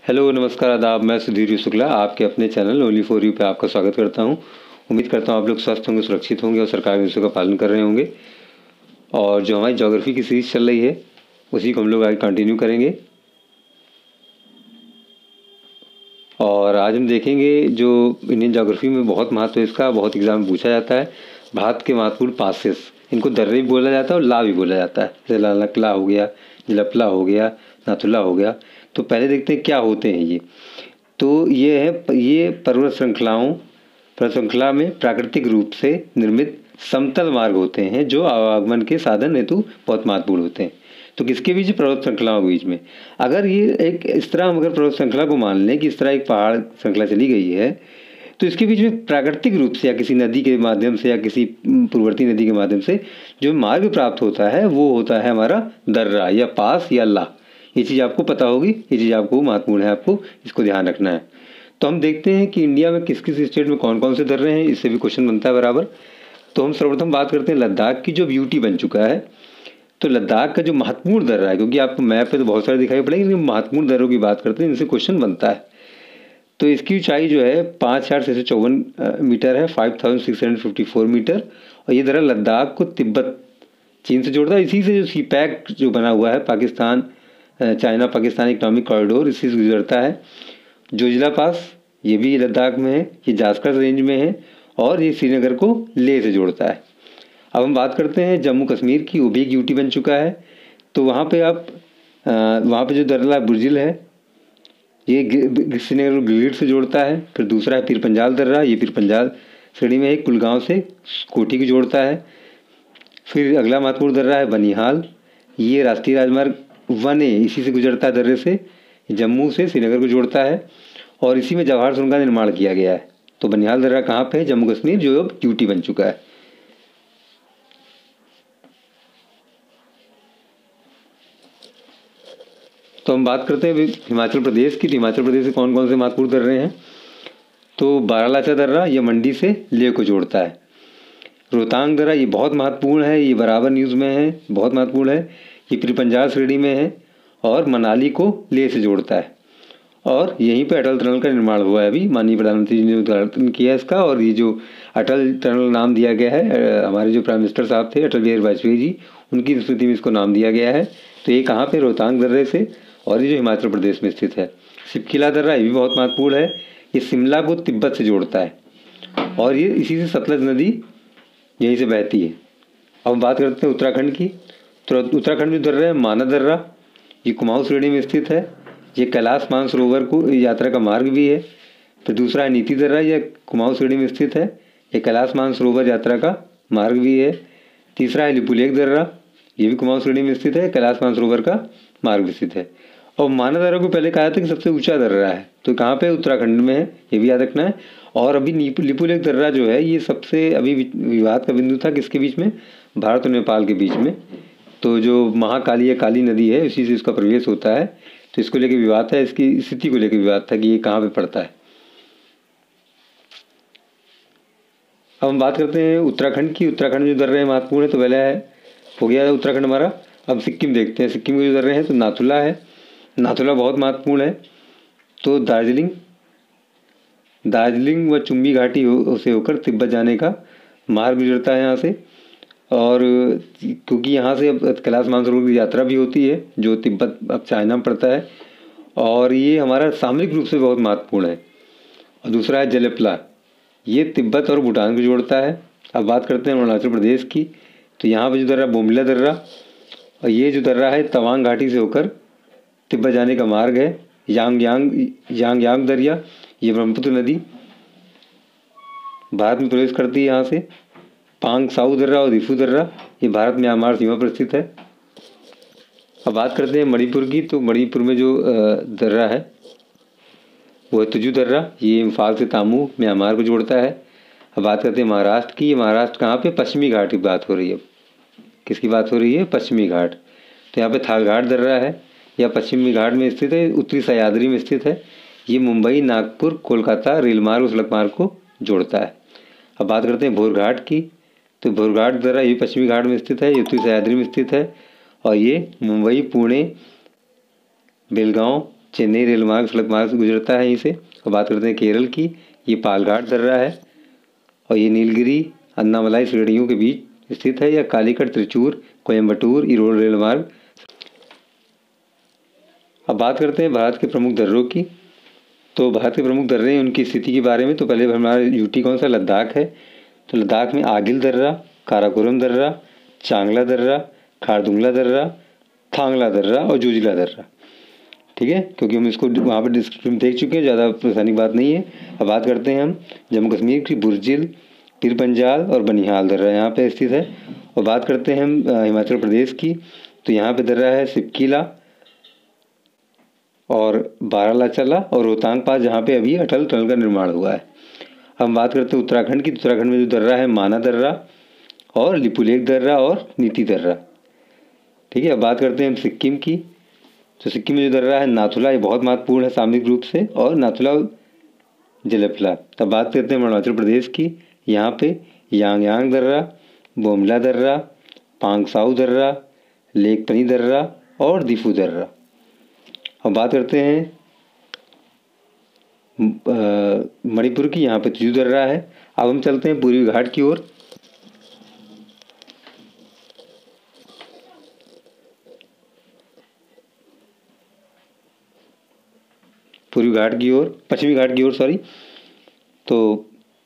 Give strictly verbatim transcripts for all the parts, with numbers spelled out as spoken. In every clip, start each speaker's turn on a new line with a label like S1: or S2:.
S1: Hello, नमस्कार, आदाब। मैं सुधीर शुक्ला आपके अपने चैनल ओनली फॉर यू पे आपका स्वागत करता हूं। उम्मीद करता हूं आप लोग स्वस्थ होंगे, सुरक्षित होंगे और सरकार के निर्देशों का पालन कर रहे होंगे। और जो हमारी ज्योग्राफी की सीरीज चल रही है उसी को हम लोग आगे कंटिन्यू करेंगे। और आज हम देखेंगे जो इंडियन ज्योग्राफी में बहुत महत्व है इसका, बहुत एग्जाम में पूछा जाता है। भारत के महत्वपूर्ण पासेस, इनको दर्रे भी बोला जाता है और ला भी बोला जाता है। जैसे लालकला हो गया, जलपला हो गया, नाथुला हो गया। तो पहले देखते हैं क्या होते हैं ये। तो ये है ये पर्वत श्रृंखलाओं पर्वत श्रृंखला में प्राकृतिक रूप से निर्मित समतल मार्ग होते हैं जो आवागमन के साधन हेतु बहुत महत्वपूर्ण होते हैं। तो किसके बीच? पर्वत श्रृंखलाओं के बीच में। अगर ये एक इस तरह हम अगर पर्वत श्रृंखला को मान लें कि इस तरह एक पहाड़ श्रृंखला चली गई है, तो इसके बीच में प्राकृतिक रूप से या किसी नदी के माध्यम से या किसी पूर्ववर्ती नदी के माध्यम से जो मार्ग प्राप्त होता है वो होता है हमारा दर्रा या पास या ला। ये चीज़ आपको पता होगी, ये चीज़ आपको महत्वपूर्ण है, आपको इसको ध्यान रखना है। तो हम देखते हैं कि इंडिया में किस किस स्टेट में कौन कौन से दर्रे हैं, इससे भी क्वेश्चन बनता है बराबर। तो हम सर्वप्रथम बात करते हैं लद्दाख की, जो ब्यूटी बन चुका है। तो लद्दाख का जो महत्वपूर्ण दर्रा है, क्योंकि आपको मैप पे तो बहुत सारे दिखाई पड़ेंगे, लेकिन महत्वपूर्ण दर्रों की बात करते हैं, इनसे क्वेश्चन बनता है। तो इसकी ऊंचाई जो है पाँच हज़ार छः सौ चौवन मीटर है, five thousand six hundred fifty four metre. और ये दर्रा लद्दाख को तिब्बत चीन से जोड़ता है। इसी से जो सी पैक जो बना हुआ है, Pakistan China Pakistan economic corridor, इसी से गुजरता है। जोजिला पास ये भी लद्दाख में है, ये जास्कर रेंज में है और ये श्रीनगर को लेह से जोड़ता है। अब हम बात करते हैं जम्मू कश्मीर की, वो भी एक यूटी बन चुका है। तो वहाँ पे आप वहाँ पे जो दर्रा बुर्जिल है ये श्रीनगर को गिलगित से जोड़ता है। फिर दूसरा है पीर पंजाल दर्रा, ये पीर पंजाल श्रेणी में है, कुलगांव से कोठी को जोड़ता है। फिर अगला महत्वपूर्ण दर्रा है बनिहाल, ये राष्ट्रीय राजमार्ग वन ए इसी से गुजरता है, दर्रे से जम्मू से श्रीनगर को जोड़ता है और इसी में जवाहर सुरंग का निर्माण किया गया है। तो बनिहाल दर्रा कहाँ पे है? जम्मू कश्मीर, जो अब यूटी बन चुका है। तो हम बात करते हैं हिमाचल प्रदेश की। हिमाचल प्रदेश से कौन कौन से महत्वपूर्ण दर्रे हैं? तो बारालाचा दर्रा ये मंडी से लेह को जोड़ता है। रोहतांग दर्रा ये बहुत महत्वपूर्ण है, ये बराबर न्यूज़ में है, बहुत महत्वपूर्ण है। ये पीर पंजाल श्रेणी में है और मनाली को लेह से जोड़ता है। और यहीं पे अटल टनल का निर्माण हुआ है, अभी माननीय प्रधानमंत्री जी ने उद्घाटन किया इसका। और ये जो अटल टनल नाम दिया गया है, हमारे जो प्राइम मिनिस्टर साहब थे अटल बिहारी वाजपेयी जी, उनकी स्मृति में इसको नाम दिया गया है। तो ये कहाँ पे? रोहतांग दर्रे से, और ये जो हिमाचल प्रदेश में स्थित है। सिपकिला दर्रा ये भी बहुत महत्वपूर्ण है, ये शिमला को तिब्बत से जोड़ता है और ये इसी से सतलज नदी यहीं से बहती है। अब हम बात करते हैं उत्तराखंड की। तो उत्तराखंड में दर्रा है माना दर्रा, ये कुमाऊं श्रेणी में स्थित है। ये कैलाश मानसरोवर को यात्रा का मार्ग भी है। फिर दूसरा है नीति दर्रा, यह कुमाऊं श्रेणी में स्थित है, ये कैलाश मानसरोवर यात्रा का मार्ग भी है। तीसरा है लिपुलेख दर्रा, ये भी कुमाऊं श्रेणी में स्थित है, कैलाश मानसरोवर का मार्ग भी स्थित है। और माना दर्रा को पहले कहा था कि सबसे ऊंचा दर्रा है, तो कहाँ पे? उत्तराखंड में है, ये भी याद रखना है। और अभी लिपुलेख दर्रा जो है ये सबसे अभी विवाद का बिंदु था, किसके बीच में? भारत और नेपाल के बीच में। तो जो महाकाली या काली नदी है उसी से इसका प्रवेश होता है, तो इसको लेकर विवाद था, इसकी स्थिति को लेकर विवाद था कि ये कहाँ पे पड़ता है। अब हम बात करते हैं उत्तराखंड की। उत्तराखंड में जो दर्रे महत्वपूर्ण है, तो पहले है हो गया उत्तराखंड हमारा। अब सिक्किम देखते हैं। सिक्किम के जो दर्रे हैं, तो नाथुला है, नाथुला बहुत महत्वपूर्ण है। तो दार्जिलिंग दार्जिलिंग व चुम्बी घाटी हो, से होकर तिब्बत जाने का मार्ग गुजरता है यहाँ से। और क्योंकि यहाँ से अब कैलाश मानसरोवर की यात्रा भी होती है, जो तिब्बत अब चाइना में पड़ता है, और ये हमारा सामरिक रूप से बहुत महत्वपूर्ण है। और दूसरा है जलपला, ये तिब्बत और भूटान को जोड़ता है। अब बात करते हैं अरुणाचल प्रदेश की। तो यहाँ पर जो दर्रा बोमडिला दर्रा, और ये जो दर्रा है तवांग घाटी से होकर तिब्बत जाने का मार्ग है। यांग यांग यांग यांग दरिया, ये ब्रह्मपुत्र नदी भारत में प्रवेश करती है यहाँ से। पांग साउ दर्रा और रिफू दर्रा, ये भारत म्यांमार सीमा पर स्थित है। अब बात करते हैं मणिपुर की। तो मणिपुर में जो दर्रा है वो है तुजू दर्रा, ये इम्फाल से तामू म्यांमार को जोड़ता है। अब बात करते हैं महाराष्ट्र की। महाराष्ट्र कहाँ पे? पश्चिमी घाट की बात हो रही है। किसकी बात हो रही है? पश्चिमी घाट। तो यहाँ पे थालघाट दर्रा है, यह पश्चिमी घाट में स्थित है, उत्तरी सह्याद्री में स्थित है। ये मुंबई, नागपुर, कोलकाता रेल मार्ग और सड़क मार्ग को जोड़ता है। अब बात करते हैं भोरघाट की। तो भोरघाट दर्रा ये पश्चिमी घाट में स्थित है, ये उत्तरी सह्याद्री में स्थित है, और ये मुंबई, पुणे, बेलगांव चेन्नई रेल मार्ग सड़क मार्ग से गुजरता है यहीं से। और बात करते हैं केरल की, ये पालघाट दर्रा है और ये नीलगिरी अन्नामलाई श्रेणियों के बीच स्थित है। यह कालीकट त्रिचूर कोयम्बटूर इरोड रेल मार्ग। अब बात करते हैं भारत के प्रमुख दर्रों की। तो भारत के प्रमुख दर्रे हैं, उनकी स्थिति के बारे में। तो पहले हमारा यूटी कौन सा, लद्दाख है। तो लद्दाख में आगिल दर्रा, काराकोरम दर्रा, चांगला दर्रा, खारदुंगला दर्रा, थांगला दर्रा और जोजिला दर्रा। ठीक है, क्योंकि हम इसको वहाँ पर डिस्क्रिप्शन में देख चुके हैं, ज़्यादा परेशानी बात नहीं है। अब बात करते हैं हम जम्मू कश्मीर की, बुरजिल, पीर पंजाल और बनिहाल दर्रा यहाँ पे स्थित है। और बात करते हैं हम हिमाचल प्रदेश की, तो यहाँ पे दर्रा है सिपकीला और बारालाचला और रोहतांग पास, जहाँ पे अभी अटल टनल का निर्माण हुआ है। हम बात करते हैं उत्तराखंड की, तो उत्तराखंड में जो दर्रा है माना दर्रा और लिपुलेख दर्रा और नीति दर्रा। ठीक है, अब बात करते हैं हम सिक्किम की, तो सिक्किम में जो दर्रा है नाथुला, ये बहुत महत्वपूर्ण है सामरिक रूप से, और नाथुला जलपला। तब बात करते हैं अरुणाचल प्रदेश की, यहाँ पे यांग यांग दर्रा, बोमला दर्रा, पांगसाऊ दर्रा, लेकपनी दर्रा और दिफू दर्रा। अब बात करते हैं मणिपुर की, यहाँ पे तिजू दर्रा है। अब हम चलते हैं पूर्वी घाट की ओर। पूर्वी घाट की ओर, पश्चिमी घाट की ओर सॉरी। तो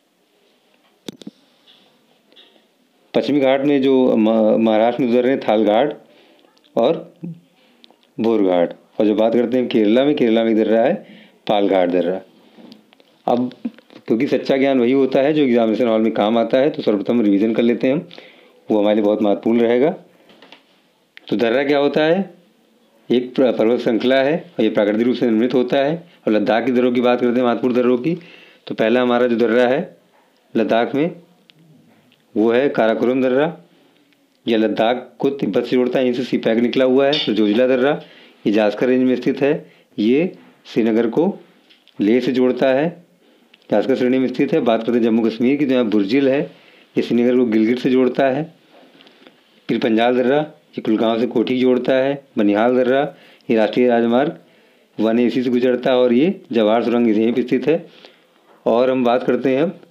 S1: पश्चिमी घाट में जो महाराष्ट्र में गुजर रहे हैं थाल घाट और बोर घाट। और जो बात करते हैं केरला में, केरला में दर्रा है पालघाट दर्रा। अब क्योंकि सच्चा ज्ञान वही होता है जो एग्जामिनेशन हॉल में काम आता है, तो सर्वप्रथम रिवीजन कर लेते हैं हम, वो हमारे लिए बहुत महत्वपूर्ण रहेगा। तो दर्रा क्या होता है, एक पर्वत श्रृंखला है और ये प्राकृतिक रूप से निर्मित होता है। और लद्दाख की दर्रों की बात करते हैं, महत्वपूर्ण दर्रों की, तो पहला हमारा जो दर्रा है लद्दाख में वो है काराकोरम दर्रा। यह लद्दाख को तिब्बत से जोड़ता है, यहीं से सी पैक निकला हुआ है। तो जोजिला दर्रा, ये जास्कर रेंज में स्थित है, ये श्रीनगर को लेह से जोड़ता है, जास्कर श्रेणी में स्थित है। बात करते हैं जम्मू कश्मीर की, तो यहाँ बुरजिल है, ये श्रीनगर को गिलगित से जोड़ता है। फिर पंजाल दर्रा, ये कुलगांव से कोठी जोड़ता है। बनिहाल दर्रा, ये राष्ट्रीय राजमार्ग वन एसी से गुजरता है और ये जवाहर सुरंग यहीं पर स्थित है। और हम बात करते हैं अब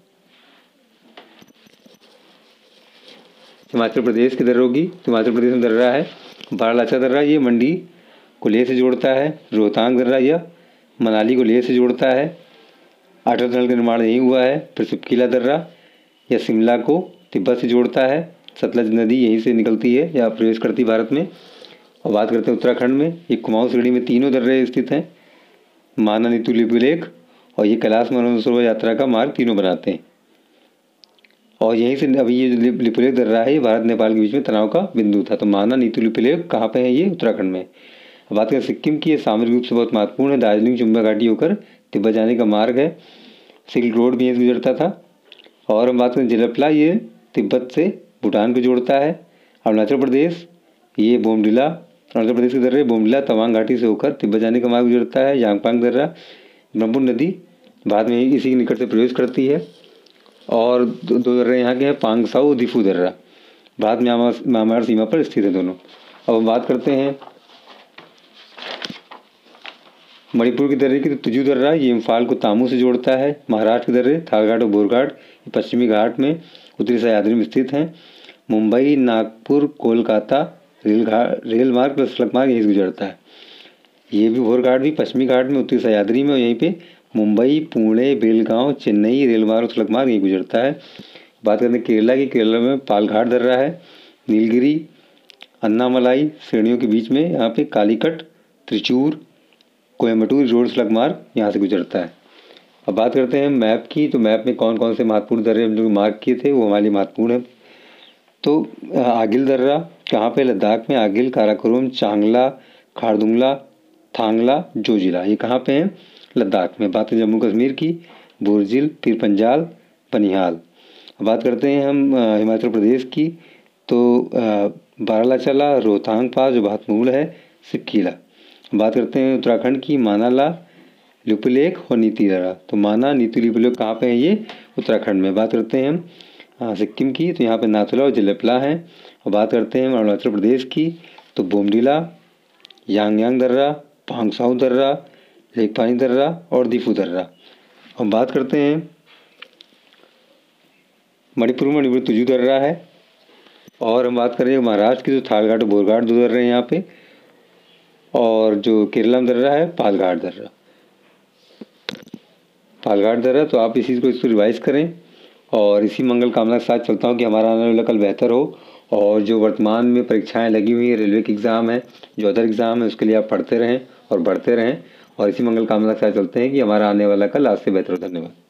S1: हिमाचल प्रदेश के दर्रों की, तो हिमाचल प्रदेश में दर्रा है बारालाचा दर्रा, ये मंडी को लेह से जोड़ता है। रोहतांग दर्रा, यह मनाली को लेह से जोड़ता है, अटल टनल का निर्माण यहीं हुआ है। फिर सिपकीला दर्रा, यह शिमला को तिब्बत से जोड़ता है, सतलज नदी यहीं से निकलती है या प्रवेश करती है भारत में। और बात करते हैं उत्तराखंड में, ये कुमाऊं श्रेणी में तीनों दर्रे स्थित हैं, माना, नीतू, लिपुलेख, और ये कैलाश मानसरोवर यात्रा का मार्ग तीनों बनाते हैं। और यहीं से अभी ये जो लिपुलेख दर्रा है, ये भारत नेपाल के बीच में तनाव का बिंदु था। तो माना, नीतू, लिपुलेख कहाँ पे है, ये उत्तराखंड में। अब बात करें सिक्किम की, ये सामरिक रूप से बहुत महत्वपूर्ण है, दार्जिलिंग चुम्बा घाटी होकर तिब्बत जाने का मार्ग है, सिल्क रोड भी यहीं से गुजरता था। और हम बात करें जलपला, ये तिब्बत से भूटान को जोड़ता है। अरुणाचल प्रदेश, ये बोमडिला, अरुणाचल प्रदेश के दर्रे बोमडिला तवांग घाटी से होकर तिब्बत जाने का मार्ग गुजरता है। यांगपांग दर्रा, ब्रह्मपुत्र नदी बाद में इसी के निकट से प्रवेश करती है। और दो, दो दर्रे यहाँ के हैं, पांगसाऊ और दिफू दर्रा, बाद में म्यांमार सीमा पर स्थित है दोनों। अब हम बात करते हैं मणिपुर की दर्रे की, तो तिजू दर्रा, ये इम्फाल को तामू से जोड़ता है। महाराष्ट्र के दर्रे थालघाट और बोरघाट, ये पश्चिमी घाट में उत्तरी सह्याद्री में स्थित हैं। मुंबई, नागपुर, कोलकाता रेल घाट रेल मार्ग प्लस सड़क मार्ग यहीं से गुजरता है। ये भी बोरघाट भी पश्चिमी घाट में उत्तरी सह्याद्री में, और यहीं पे मुंबई, पुणे, बेलगांव, चेन्नई रेल मार्ग सड़क मार्ग यहीं गुजरता है। बात करते हैं केरला की, केरला में पालघाट दर्रा है, नीलगिरी अन्नामलाई श्रेणियों के बीच में, यहाँ पे कालीकट त्रिचूर कोयम्बटूर रोड सड़क मार्ग यहाँ से गुजरता है। अब बात करते हैं मैप की, तो मैप में कौन कौन से महत्वपूर्ण दर्रे हम जो मार्क किए थे वो हमारे लिए महत्वपूर्ण है। तो आगिल दर्रा कहाँ पे, लद्दाख में आगिल, काराकोरम, चांगला, खारदुंगला, थांगला, जोजिला, ये कहाँ पे हैं, लद्दाख में। बात है जम्मू कश्मीर की, बुरजिल, पीर पंजाल, बनिहाल। बात करते हैं हम हिमाचल प्रदेश की, तो बारालाचला, रोहतांग पास जो महत्वपूर्ण है, सिपकीला। बात करते हैं उत्तराखंड की, मानाला, लिपुलेख और नीति दर्रा। तो माना, नीति, लिपुलेख कहाँ पे हैं, ये उत्तराखंड में। बात करते हैं हम सिक्किम की, तो यहाँ पे नाथुला और जलपला हैं। और बात करते हैं अरुणाचल प्रदेश की, तो बोमडिला, यांग यांग दर्रा, पांगसाऊ दर्रा, लेकपानी दर्रा और दीफू दर्रा। हम बात करते हैं मणिपुर में मणिपुर तुजू दर्रा है, और हम बात करें महाराष्ट्र की तो थालघाट और बोरघाट दो दर्रे हैं यहाँ पे, और जो केरला में दर्रा है पालघाट दर्रा। पालघाट दर्रा तो आप इसी को इसको रिवाइज करें, और इसी मंगल कामना के साथ चलता हूँ कि हमारा आने वाला कल बेहतर हो। और जो वर्तमान में परीक्षाएं लगी हुई हैं, रेलवे के एग्ज़ाम है, जो अदर एग्ज़ाम है, उसके लिए आप पढ़ते रहें और बढ़ते रहें, और इसी मंगल कामना के साथ चलते हैं कि हमारा आने वाला कल आज से बेहतर हो। धन्यवाद।